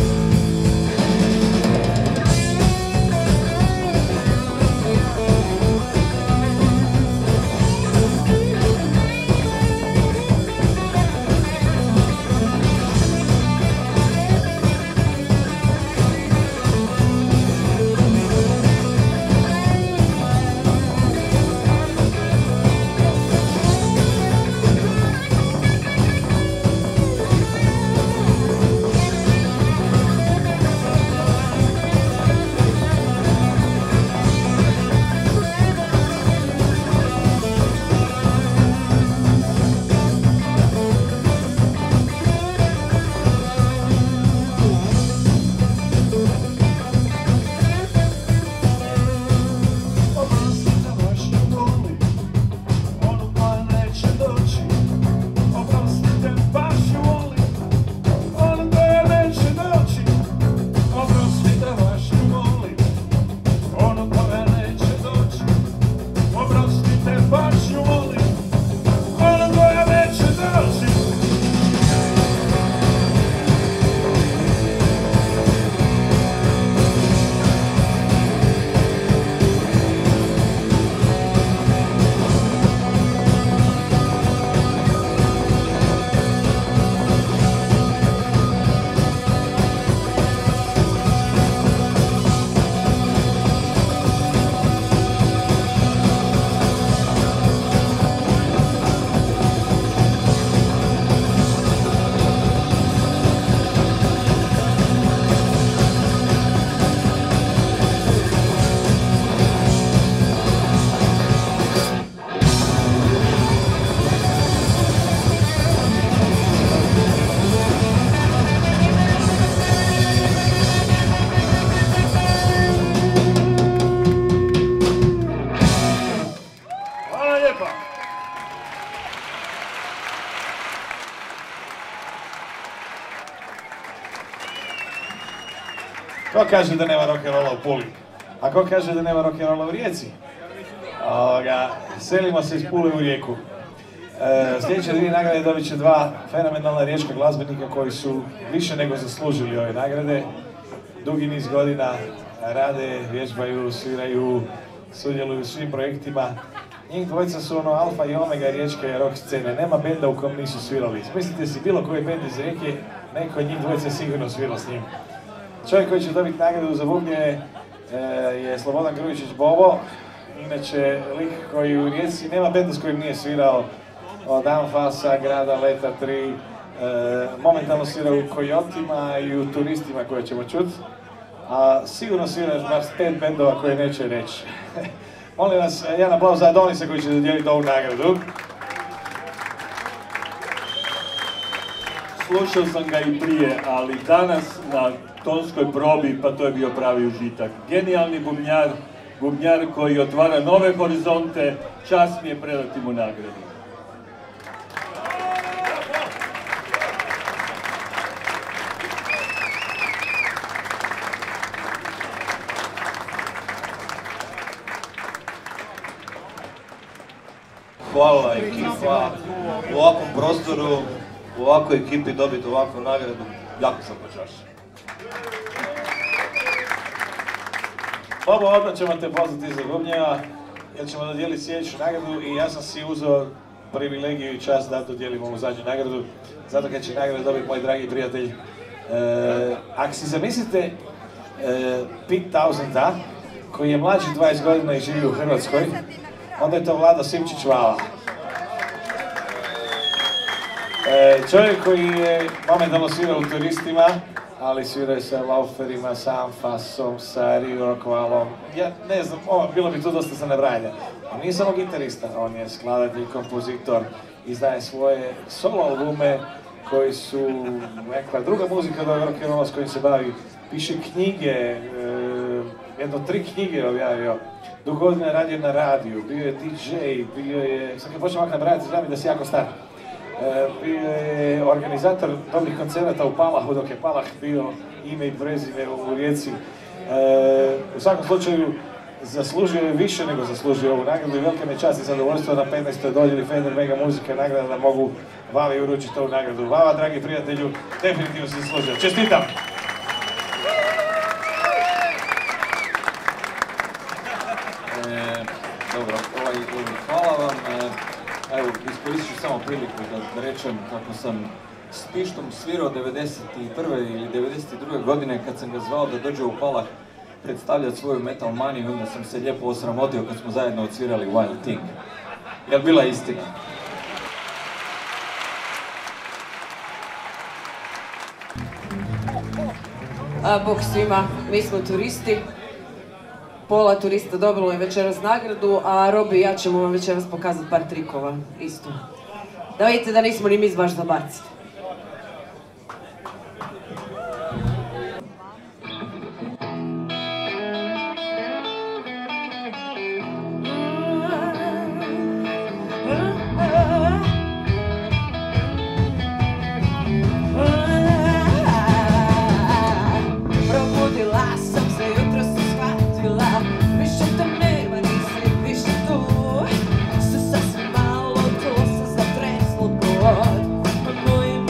Ko kaže da nema rock'n'rolla u Puli? A ko kaže da nema rock'n'rolla u Rijeci? Selimo se iz Pule u Rijeku. Sljedeće dvije nagrade dobit će dva fenomenalna riječka glazbenika koji su više nego zaslužili ove nagrade. Dugi niz godina rade, vježbaju, sviraju, sudjeluju u svim projektima. Njih dvojica su ono alfa i omega riječke rock scene. Nema benda u kom nisu svirali. Mislite si bilo koji bend iz Rijeke, neko od njih dvojica je sigurno svirao s njim. Čovjek koji će dobiti nagradu za bubnje je Slobodan Grujičić Bobo. Inače, lik koji u Rijeci nema benda s kojim nije svirao, od Anfasa, Grada, Leta 3, momentalno svira u Kojotima i u Turistima koje ćemo čuti, a sigurno sviraš bar 5 bendova koje neće reći. Molim vas, jedan aplauz za Adonisa koji će dodijeliti ovu nagradu. Slušao sam ga i prije, ali danas na tonskoj probi, pa to je bio pravi užitak. Genijalni bubnjar koji otvara nove horizonte, čast mi je predati mu nagradu. Hvala ekipa, u ovakvom prostoru, u ovakvoj ekipi dobiti ovakvu nagradu, jako sam počašen. Bobo, odmah ćemo te pozvati za bubnjeva, jer ćemo dodijeliti sljedeću nagradu i ja sam si uzeo privilegiju i čast da dodijelim ovu zadnju nagradu, zato kad će nagradu dobiti moj dragi prijatelj. Ako si zamislite Pete Townshenda, koji je mlađi 20 godina i živi u Hrvatskoj, onda je to Vlado Simčić-Vala. Čovjek koji je momentalno svirao u Turistima, ali svirao je sa Lauferima, sa Anfasom, sa Riorkvalom. Ja ne znam, bilo bi tu dosta za nabrajanje. On nije samo gitarista, on je skladatelj, kompozitor, izdaje svoje solo albume koji su neka druga muzika do rock'n'rolla s kojim se bavi. Piše knjige, jedno 3 knjige objavio, dugo godina je radio na radiju, bio je DJ, bio je, sad kad počnem ovako nabrajati, znam da si jako star. Bio je organizator dobrih koncerata u Palahu, dok je Palah bio ime i prezime u Rijeci. U svakom slučaju, zaslužio je više nego zaslužio ovu nagradu i velika mi je čast i zadovoljstvo na 15. dodjeli Fender Mega Muzike nagrada da mogu Vavi uručiti ovu nagradu. Vava, dragi prijatelju, definitivno si zaslužio. Čestitam! Dobro, hvala vam. Evo, iskoristit ću samo priliku da rečem kako sam s Pištom svirao 1991. ili 1992. godine kad sam ga zvao da dođe u Palah predstavljati svoju metal maniju, onda sam se lijepo osramotio kad smo zajedno odsvirali Wild Thing. Jel bila istina? Bog svima, mi smo turisti. Pola turista dobilo je večeras nagradu, a Robi i ja ćemo vam večeras pokazati par trikova, isto. Da vidite da nismo ni mi baš za baciti. Mojim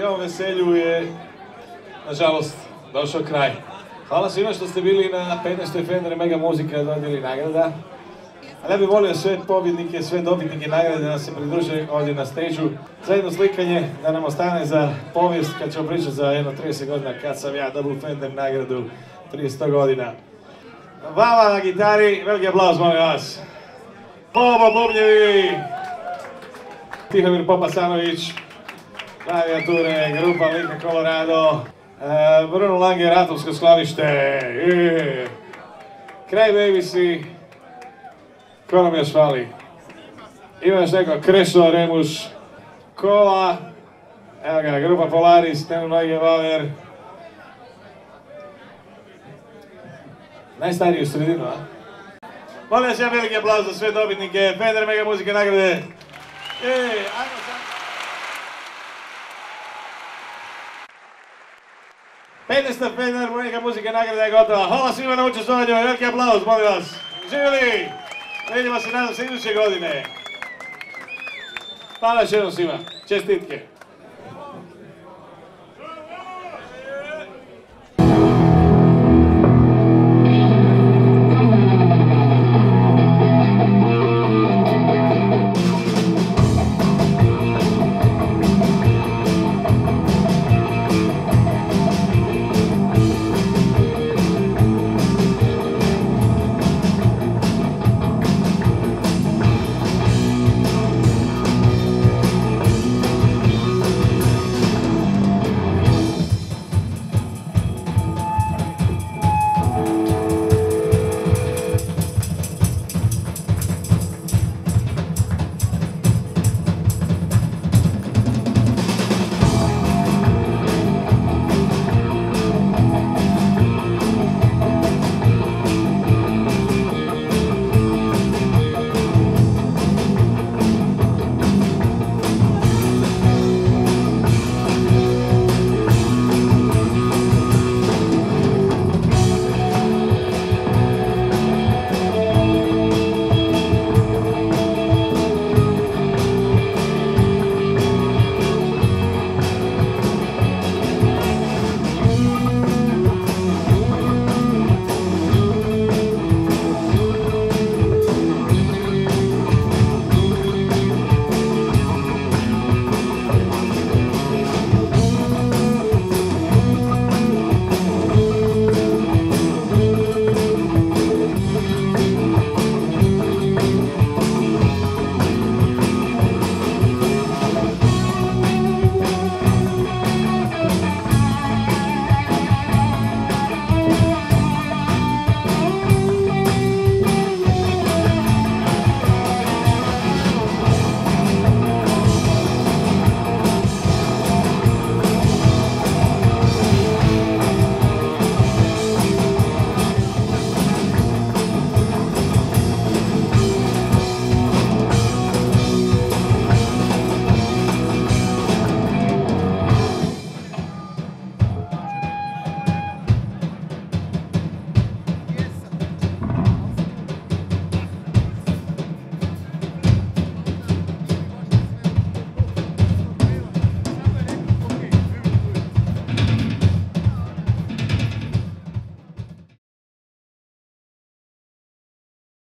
ovom veselju je, nažalost, došao kraj. Hvala svima što ste bili na 15. Fender Mega Muzika dodijeli nagrada. Ali ja bih volio sve pobjednike, sve dobitnike nagrade da nas se pridruže ovdje na stage-u za jedno slikanje, da nam ostane za povijest kad ćemo pričati za jedno 30 godina kad sam ja dobio Fender nagradu prije 100 godina. Vama na gitari, veliki aplauz, molim vas. Bobo bubnjevi, Tihomir Popasanović, klavijature, grupa Lika Colorado, Bruno Langer, Atomsko sklonište, Cray Davisi, ko nam još fali? Ima još neko, Krešo, Remuš, Kola, evo ga, grupa Polaris, Tenu Noige Valer. Najstariji u sredinu, a? Molim vas jedan veliki aplauz za sve dobitnike Fender Mega Muzike nagrade. Ajmo sad. 15. Fender Mega Muzike nagrada je gotova. Hvala svima na učestvovanju, veliki aplauz, molim vas. Živjeli! Vidimo se, nadam se, iduće godine. Hvala još jednom svima. Čestitke.